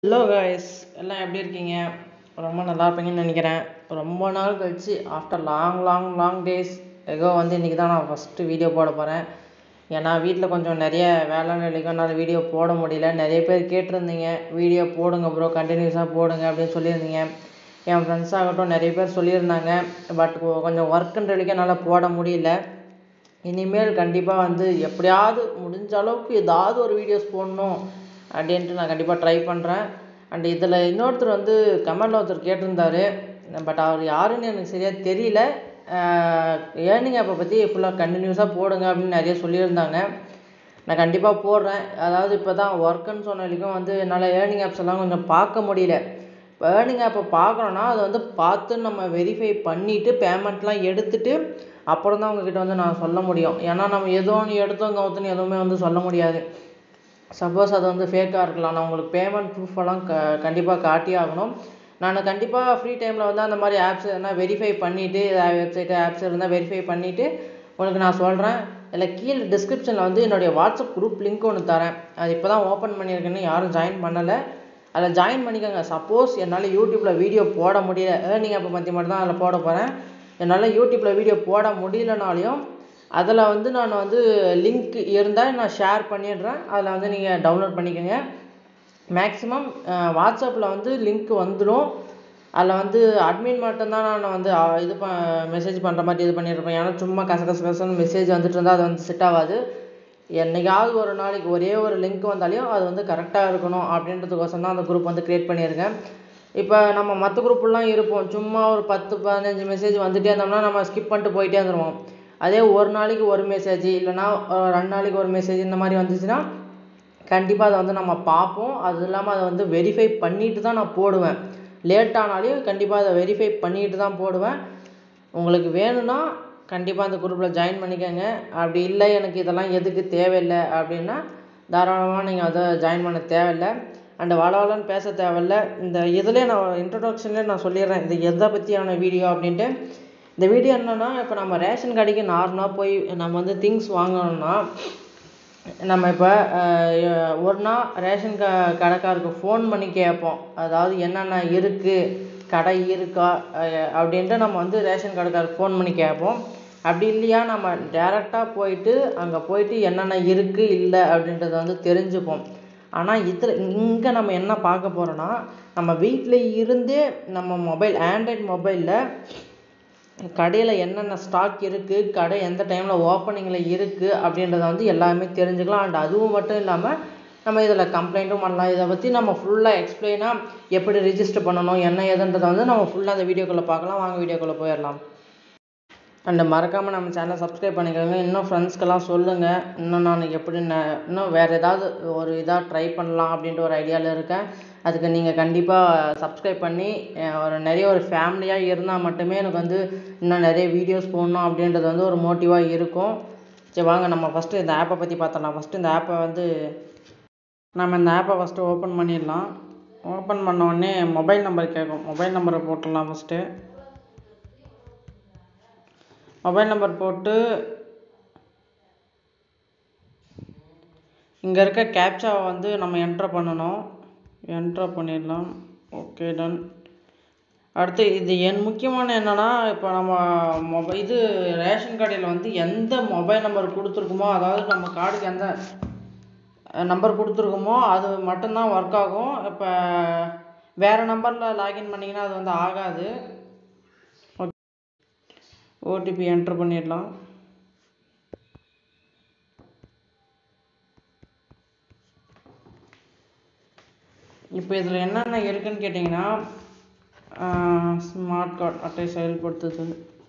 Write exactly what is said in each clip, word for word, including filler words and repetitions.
Hello guys, எல்லாம் எப்படி இருக்கீங்க? ரொம்ப நல்லா இருப்பீங்கன்னு நினைக்கிறேன். ரொம்ப நாள் கழிச்சு after long long long days ago வந்து இன்றைக்கி தான் நான் ஃபஸ்ட்டு வீடியோ போட போகிறேன். ஏன்னா வீட்டில் கொஞ்சம் நிறைய வேலை நிலைக்கனால வீடியோ போட முடியல. நிறைய பேர் கேட்டிருந்தீங்க, வீடியோ போடுங்க ப்ரோ, கண்டினியூஸாக போடுங்க அப்படின்னு சொல்லியிருந்தீங்க. என் ஃப்ரெண்ட்ஸ் ஆகட்டும் நிறைய பேர் சொல்லியிருந்தாங்க. பட் கொஞ்சம் ஒர்க்குன்ற வரைக்கும் என்னால் போட முடியல. இனிமேல் கண்டிப்பாக வந்து எப்படியாவது முடிஞ்ச அளவுக்கு ஏதாவது ஒரு வீடியோஸ் போடணும் அப்படின்ட்டு நான் கண்டிப்பாக ட்ரை பண்ணுறேன். அண்ட் இதில் இன்னொருத்தர் வந்து கமெண்டில் ஒருத்தர் கேட்டிருந்தாரு, பட் அவர் யாருன்னு எனக்கு சரியாக தெரியல. ஏர்னிங் ஆப்பை பற்றி ஃபுல்லாக கண்டினியூஸாக போடுங்க அப்படின்னு நிறைய சொல்லியிருந்தாங்க. நான் கண்டிப்பாக போடுறேன். அதாவது இப்போ தான் ஒர்க்குன்னு சொன்ன வரைக்கும் வந்து என்னால் ஏர்னிங் ஆப்ஸ் எல்லாம் கொஞ்சம் பார்க்க முடியல. இப்போ ஏர்னிங் ஆப்பை பார்க்கணுன்னா அதை வந்து பார்த்து நம்ம வெரிஃபை பண்ணிவிட்டு பேமெண்ட்லாம் எடுத்துகிட்டு அப்புறம் தான் உங்ககிட்ட வந்து நான் சொல்ல முடியும். ஏன்னா நம்ம எதோ ஒன்று எடுத்தோம் கவுத்துன்னு எதுவுமே வந்து சொல்ல முடியாது. சப்போஸ் அது வந்து ஃபேக்காக இருக்கலாம். நான் உங்களுக்கு பேமெண்ட் ப்ரூஃப் எல்லாம் க கண்டிப்பாக காட்டி ஆகணும். நான் கண்டிப்பாக ஃப்ரீ டைமில் வந்து அந்த மாதிரி ஆப்ஸ் எதனா வெரிஃபை பண்ணிவிட்டு வெப்சைட்டு ஆப்ஸ் இருந்தால் வெரிஃபை பண்ணிவிட்டு உங்களுக்கு நான் சொல்கிறேன். இல்லை கீழே டிஸ்கிரிப்ஷனில் வந்து என்னுடைய வாட்ஸ்அப் குரூப் லிங்க் ஒன்று தரேன். அது இப்போ தான் ஓப்பன் பண்ணியிருக்கேன்னு யாரும் ஜாயின் பண்ணலை. அதில் ஜாயின் பண்ணிக்கோங்க. சப்போஸ் என்னால் யூடியூப்பில் வீடியோ போட முடியல, ஏர்னிங் ஆப்பை பற்றி மட்டும் தான் அதில் போட போகிறேன். என்னால் யூடியூப்பில் வீடியோ போட முடியலனாலையும் அதில் வந்து நான் வந்து லிங்க் இருந்தால் நான் ஷேர் பண்ணிடுறேன். அதில் வந்து நீங்கள் டவுன்லோட் பண்ணிக்கோங்க. மேக்ஸிமம் வாட்ஸ்அப்பில் வந்து லிங்க் வந்துடும். அதில் வந்து அட்மின் மட்டும்தான் நான் வந்து இது ப மெசேஜ் பண்ணுற மாதிரி இது பண்ணியிருப்பேன். ஏன்னா சும்மா கச கச கசன்னு மெசேஜ் வந்துட்டு இருந்தால் அது வந்து செட் ஆகாது. என்றைக்காவது ஒரு நாளைக்கு ஒரே ஒரு லிங்க் வந்தாலையும் அது வந்து கரெக்டாக இருக்கணும் அப்படின்றதுக்கோசம் தான் அந்த குரூப் வந்து க்ரியேட் பண்ணியிருக்கேன். இப்போ நம்ம மற்ற குரூப்லாம் இருப்போம், சும்மா ஒரு பத்து பதினஞ்சு மெசேஜ் வந்துகிட்டே இருந்தோம்னா நம்ம ஸ்கிப் பண்ணிட்டு போயிட்டே வந்துடுவோம். அதே ஒரு நாளைக்கு ஒரு மெசேஜ் இல்லைனா ரெண்டு நாளைக்கு ஒரு மெசேஜ் இந்த மாதிரி வந்துச்சுன்னா கண்டிப்பாக அதை வந்து நம்ம பார்ப்போம். அது இல்லாமல் அதை வந்து வெரிஃபை பண்ணிட்டு தான் நான் போடுவேன். லேட் ஆனாலையும் கண்டிப்பாக அதை வெரிஃபை பண்ணிட்டு தான் போடுவேன். உங்களுக்கு வேணும்னா கண்டிப்பாக அந்த குரூப்பில் ஜாயின் பண்ணிக்கோங்க. அப்படி இல்லை எனக்கு இதெல்லாம் எதுக்கு தேவையில்லை அப்படின்னா தாராளமாக நீங்கள் அதை ஜாயின் பண்ண தேவையில்லை. அண்டு வளவலன்னு பேச தேவையில்லை. இந்த இதிலே நான் இன்ட்ரடக்ஷன்லேயே நான் சொல்லிடுறேன் இது எதை பற்றியான வீடியோ அப்படின்ட்டு. இந்த வீடியோ என்னென்னா, இப்போ நம்ம ரேஷன் கடைக்கு நார்மலாக போய் நம்ம வந்து திங்ஸ் வாங்கணும்னா நம்ம இப்போ ஒரு நாள் ரேஷன் க கடைக்காருக்கு ஃபோன் பண்ணி கேட்போம். அதாவது என்னென்ன இருக்குது, கடை இருக்கா அப்படின்ட்டு நம்ம வந்து ரேஷன் கடைக்காருக்கு ஃபோன் பண்ணி கேட்போம். அப்படி இல்லையா நம்ம டேரெக்டாக போயிட்டு அங்கே போயிட்டு என்னென்ன இருக்குது இல்லை அப்படின்றத வந்து தெரிஞ்சுப்போம். ஆனால் இதில் இங்கே நம்ம என்ன பார்க்க போகிறோன்னா, நம்ம வீட்டில் இருந்தே நம்ம மொபைல் ஆண்ட்ராய்ட் மொபைலில் கடையில் என்னென்ன ஸ்டாக் இருக்குது, கடை எந்த டைமில் ஓப்பனிங்கில் இருக்குது அப்படின்றத வந்து எல்லாமே தெரிஞ்சுக்கலாம். அண்ட் அதுவும் மட்டும் இல்லாமல் நம்ம இதில் கம்ப்ளைண்ட்டும் பண்ணலாம். இதை பற்றி நம்ம ஃபுல்லாக எக்ஸ்பிளைனாக எப்படி ரிஜிஸ்டர் பண்ணணும் என்ன ஏதுன்றதை வந்து நம்ம ஃபுல்லாக அந்த வீடியோக்குள்ளே பார்க்கலாம். வாங்க வீடியோக்குள்ளே போயிடலாம். அண்ட் மறக்காமல் நம்ம சேனலை சப்ஸ்கிரைப் பண்ணிக்கோங்க. இன்னும் ஃப்ரெண்ட்ஸ்க்கெல்லாம் சொல்லுங்கள். இன்னும் நான் எப்படி நான் இன்னும் வேறு ஏதாவது ஒரு இதாக ட்ரை பண்ணலாம் அப்படின்ற ஒரு ஐடியாவில் இருக்கேன். அதுக்கு நீங்கள் கண்டிப்பாக சப்ஸ்கிரைப் பண்ணி ஒரு நிறைய ஒரு ஃபேமிலியாக இருந்தால் மட்டுமே எனக்கு வந்து இன்னும் நிறைய வீடியோஸ் போடணும் அப்படின்றது வந்து ஒரு மோட்டிவாக இருக்கும். சரி வாங்க நம்ம ஃபஸ்ட்டு இந்த ஆப்பை பற்றி பார்த்தலாம். ஃபஸ்ட்டு இந்த ஆப்பை வந்து நம்ம இந்த ஆப்பை ஃபஸ்ட்டு ஓப்பன் பண்ணிடலாம். ஓப்பன் பண்ண உடனே மொபைல் நம்பர் கேட்கும். மொபைல் நம்பரை போட்டுடலாம். ஃபஸ்ட்டு மொபைல் நம்பர் போட்டு இங்கே இருக்க கேப்சாவை வந்து நம்ம என்ட்ரு பண்ணணும். என்ட்ரு பண்ணிடலாம். Okay done. அடுத்து இது என் முக்கியமான என்னென்னா, இப்போ நம்ம மொபைல் இது ரேஷன் கடையில் வந்து எந்த மொபைல் நம்பர் கொடுத்துருக்குமோ, அதாவது நம்ம கார்டுக்கு எந்த நம்பர் கொடுத்துருக்குமோ அது மட்டும்தான் ஒர்க் ஆகும். இப்போ வேறு நம்பரில் லாகின் பண்ணிங்கன்னா அது வந்து ஆகாது. ஓடிபி என்ட்ரு பண்ணிடலாம். இப்போ இதில் என்னென்ன இருக்குதுன்னு கேட்டிங்கன்னா, ஸ்மார்ட் கார்டு அட்டை செயல்படுத்துது,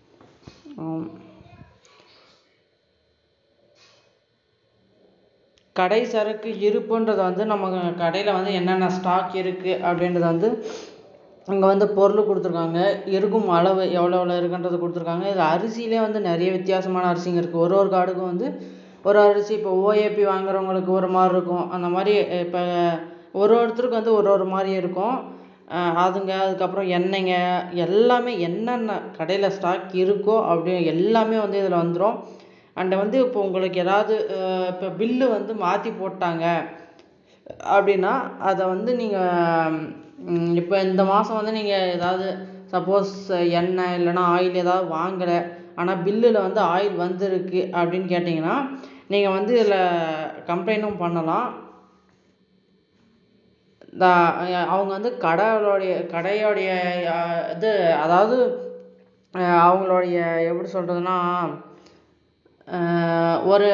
கடை சரக்கு இருப்புன்றதை வந்து நம்ம கடையில் வந்து என்னென்ன ஸ்டாக் இருக்குது அப்படின்றத வந்து இங்கே வந்து பொருள் கொடுத்துருக்காங்க. இருக்கும் அளவு எவ்வளோ எவ்வளோ இருக்குன்றது கொடுத்துருக்காங்க. இது அரிசியிலே வந்து நிறைய வித்தியாசமான அரிசிங்க இருக்குது. ஒரு ஒரு கார்டுக்கும் வந்து ஒரு அரிசி இப்போ ஓஏபி வாங்குறவங்களுக்கு ஒரு மாதிரி இருக்கும். அந்த மாதிரி இப்போ ஒரு ஒருத்தருக்கு வந்து ஒரு ஒரு மாதிரி இருக்கும். அதுங்க அதுக்கப்புறம் எண்ணெய்ங்க எல்லாமே என்னென்ன கடையில் ஸ்டாக் இருக்கோ அப்படி எல்லாமே வந்து இதில் வந்துடும். அண்ட் வந்து இப்போ உங்களுக்கு ஏதாவது இப்போ பில்லு வந்து மாற்றி போட்டாங்க, அப்படின்னா அதை வந்து நீங்கள் இப்போ இந்த மாதம் வந்து நீங்கள் ஏதாவது சப்போஸ் எண்ணெய் இல்லைன்னா ஆயில் ஏதாவது வாங்கலை, ஆனால் பில்லில் வந்து ஆயில் வந்திருக்கு அப்படின்னு கேட்டிங்கன்னா நீங்கள் வந்து இதில் கம்ப்ளைண்ட்டும் பண்ணலாம். இந்த அவங்க வந்து கடையோடைய கடையோடைய இது அதாவது அவங்களுடைய எப்படி சொல்கிறதுனா ஒரு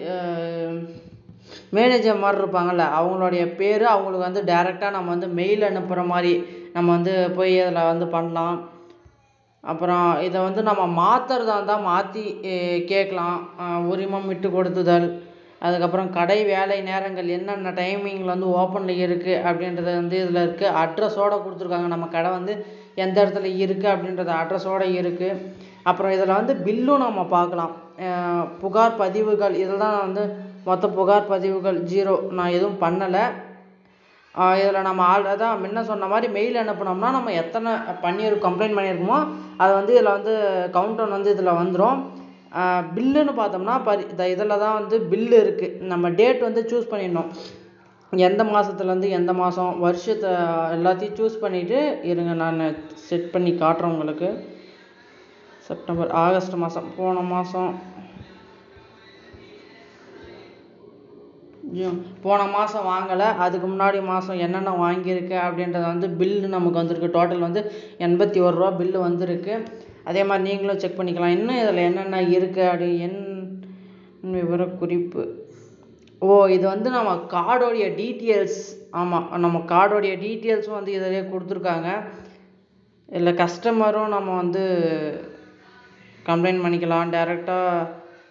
மேனேஜர் மாதிரி இருப்பாங்கள்ல, அவங்களுடைய பேர் அவங்களுக்கு வந்து டைரெக்டாக நம்ம வந்து மெயில் அனுப்புகிற மாதிரி நம்ம வந்து போய் அதில் வந்து பண்ணலாம். அப்புறம் இதை வந்து நம்ம மாற்றுறதா இருந்தால் மாற்றி கேட்கலாம். உரிமம் விட்டு கொடுத்துதல், அதுக்கப்புறம் கடை வேலை நேரங்கள் என்னென்ன டைமிங்கில் வந்து ஓப்பனில் இருக்குது அப்படின்றது வந்து இதில் இருக்குது. அட்ரஸோடு கொடுத்துருக்காங்க, நம்ம கடை வந்து எந்த இடத்துல இருக்குது அப்படின்றது அட்ரஸோடு இருக்குது. அப்புறம் இதில் வந்து பில்லும் நம்ம பார்க்கலாம். புகார் பதிவுகள் இதெல்லாம் வந்து மொத்த புகார் பதிவுகள் ஜீரோ, நான் எதுவும் பண்ணலை. இதில் நம்ம ஆல் அதான் முன்ன சொன்ன மாதிரி மெயில் அனுப்பினோம்னா நம்ம எத்தனை பண்ணியிருக்கோம் கம்ப்ளைண்ட் பண்ணியிருக்கோமோ அதை வந்து இதில் வந்து கவுண்டவுன் வந்து இதில் வந்துடும். பில்லுன்னு பார்த்தோம்னா பரி இதில் தான் வந்து பில்லு இருக்குது. நம்ம டேட் வந்து சூஸ் பண்ணிடணும், எந்த மாதத்துலேருந்து எந்த மாதம் வருஷத்தை எல்லாத்தையும் சூஸ் பண்ணிவிட்டு இருங்க நான் செட் பண்ணி காட்டுறேன் உங்களுக்கு. செப்டம்பர் ஆகஸ்ட் மாதம், போன மாதம் போன மாதம் வாங்கலை, அதுக்கு முன்னாடி மாதம் என்னென்ன வாங்கியிருக்கு அப்படின்றத வந்து பில்லு நமக்கு வந்திருக்கு. டோட்டல் வந்து எண்பத்தி ஒரு ரூபா பில்லு வந்திருக்கு. அதே மாதிரி நீங்களும் செக் பண்ணிக்கலாம் இன்னும் இதில் என்னென்ன இருக்குது அப்படி என் விவரக்குறிப்பு. ஓ இது வந்து நம்ம கார்டோடைய டீட்டெயில்ஸ். ஆமாம், நம்ம கார்டோடைய டீட்டெயில்ஸும் வந்து இதிலே கொடுத்துருக்காங்க. இல்லை கஸ்டமரும் நம்ம வந்து கம்ப்ளைண்ட் பண்ணிக்கலாம் டேரெக்டாக.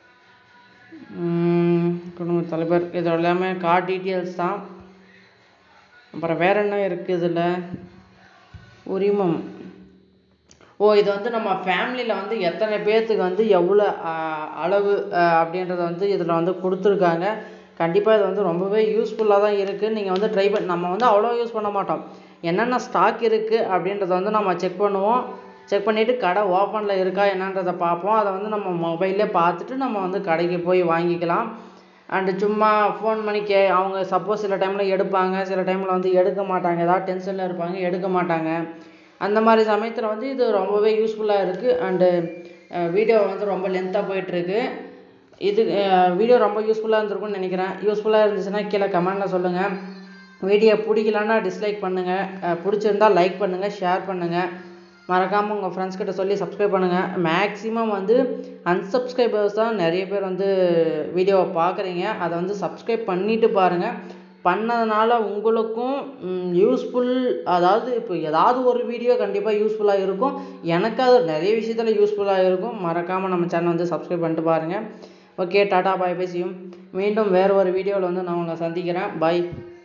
குடும்ப தலைவர் இது எல்லாமே கார்டு டீட்டெயில்ஸ் தான். அப்புறம் வேறு என்ன இருக்குது இதில், உரிமம். ஓ இது வந்து நம்ம ஃபேமிலியில் வந்து எத்தனை பேர்த்துக்கு வந்து எவ்வளோ அளவு அப்படின்றத வந்து இதில் வந்து கொடுத்துருக்காங்க. கண்டிப்பாக இது வந்து ரொம்பவே யூஸ்ஃபுல்லாக தான் இருக்குது. நீங்கள் வந்து ட்ரை பண்ண நம்ம வந்து அவ்வளோ யூஸ் பண்ண மாட்டோம், என்னென்ன ஸ்டாக் இருக்குது அப்படின்றத வந்து நம்ம செக் பண்ணுவோம். செக் பண்ணிவிட்டு கடை ஓப்பனில் இருக்கா என்னன்றதை பார்ப்போம். அதை வந்து நம்ம மொபைல்லே பார்த்துட்டு நம்ம வந்து கடைக்கு போய் வாங்கிக்கலாம். அண்டு சும்மா ஃபோன் பண்ணி கே அவங்க சப்போஸ் சில டைமில் எடுப்பாங்க, சில டைமில் வந்து எடுக்க மாட்டாங்க, ஏதாவது டென்ஷனில் இருப்பாங்க எடுக்க மாட்டாங்க. அந்த மாதிரி சமயத்தில் வந்து இது ரொம்பவே யூஸ்ஃபுல்லாக இருக்குது. அண்டு வீடியோ வந்து ரொம்ப லென்த்தாக போயிட்டுருக்கு. இது வீடியோ ரொம்ப யூஸ்ஃபுல்லாக இருந்திருக்கும்னு நினைக்கிறேன். யூஸ்ஃபுல்லாக இருந்துச்சுன்னா கீழே கமெண்டில் சொல்லுங்கள். வீடியோ பிடிக்கலன்னா டிஸ்லைக் பண்ணுங்கள், பிடிச்சிருந்தால் லைக் பண்ணுங்கள், ஷேர் பண்ணுங்கள். மறக்காமல் உங்கள் ஃப்ரெண்ட்ஸ் கிட்ட சொல்லி சப்ஸ்கிரைப் பண்ணுங்கள். மேக்ஸிமம் வந்து அன்சப்ஸ்கிரைபர்ஸ் தான் நிறைய பேர் வந்து வீடியோவை பார்க்குறீங்க. அதை வந்து சப்ஸ்கிரைப் பண்ணிவிட்டு பாருங்கள். பண்ணதுனால உங்களுக்கும் யூஸ்ஃபுல், அதாவது இப்போ ஏதாவது ஒரு வீடியோ கண்டிப்பாக யூஸ்ஃபுல்லாக இருக்கும், எனக்கு அது நிறைய விஷயத்தில் யூஸ்ஃபுல்லாக இருக்கும். மறக்காமல் நம்ம சேனல் வந்து சப்ஸ்கிரைப் பண்ணிட்டு பாருங்கள். ஓகே, டாடா பாய், பேசியும் மீண்டும் வேறு ஒரு வீடியோவில் வந்து நான் உங்களை சந்திக்கிறேன். பாய்.